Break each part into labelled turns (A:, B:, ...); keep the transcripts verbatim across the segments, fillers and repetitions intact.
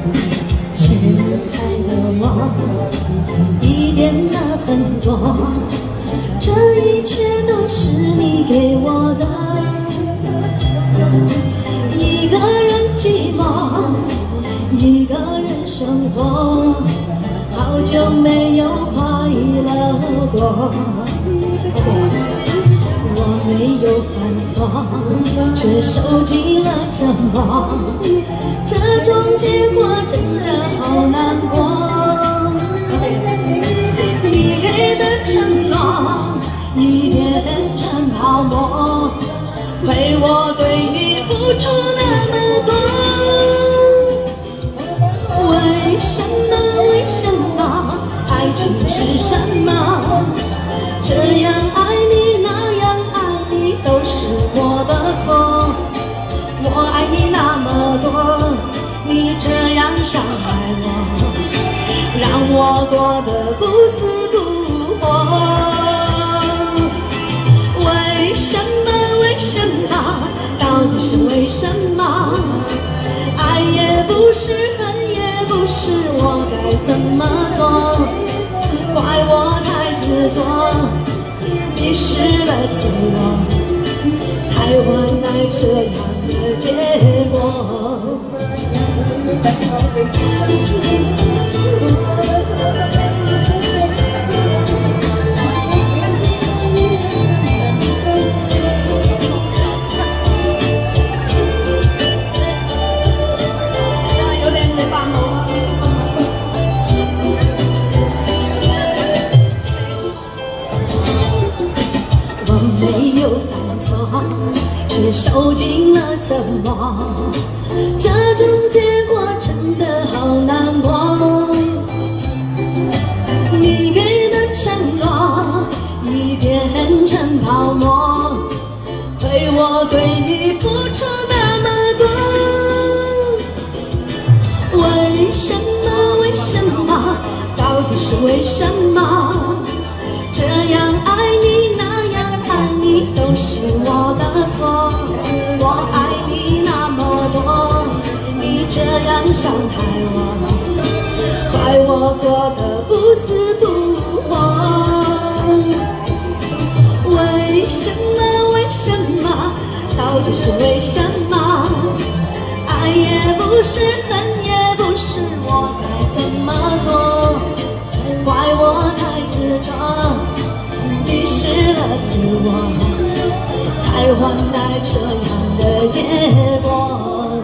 A: 现在的我已变得很多，这一切都是你给我的。一个人寂寞，一个人生活，好久没有快乐过。我没有犯错，却受尽了折磨，这种结果真的好难过。你给的承诺已变成泡沫，亏我对你付出那么多。为什么？为什么？爱情是什么？这样爱你，那样爱你，都是我的错。我爱你那么多，你这样伤害我，让我过得不死不活。为什么？为什么？到底是为什么？爱也不是，恨也不是，我该怎么做？怪我太自作，迷失了自我，才换来这样的结果。没有犯错，却受尽了折磨，这种结果真的好难过。你给的承诺已变成泡沫，亏我对你付出那么多。为什么？为什么？到底是为什么？这样爱你，那你都是我的错，我爱你那么多，你这样伤害我，怪我过得不死不活。为什么？为什么？到底是为什么？爱也不是，恨也不是，我该怎么做？怪我太执着，迷失了自我，才换来这样的结果。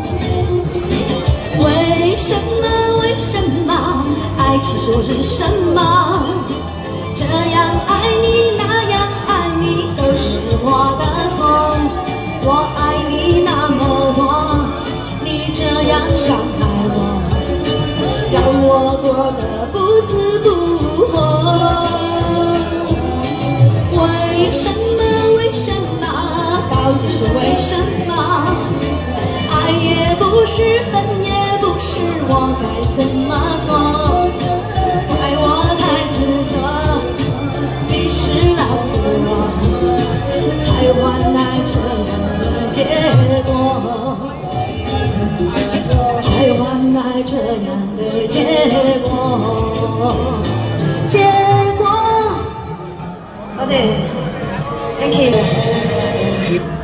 A: 为什么？为什么？爱情说是什么？这样爱你，那样爱你，都是我的错。我爱你那么多，你这样伤害我，让我过得不死不活。为什么？为什么？到底是为什么？爱也不是，恨也不是，我该怎么做？怪我太自作，迷失了自我，才换来这样的结果，才换来这样的结果，结果。好的。Thank you.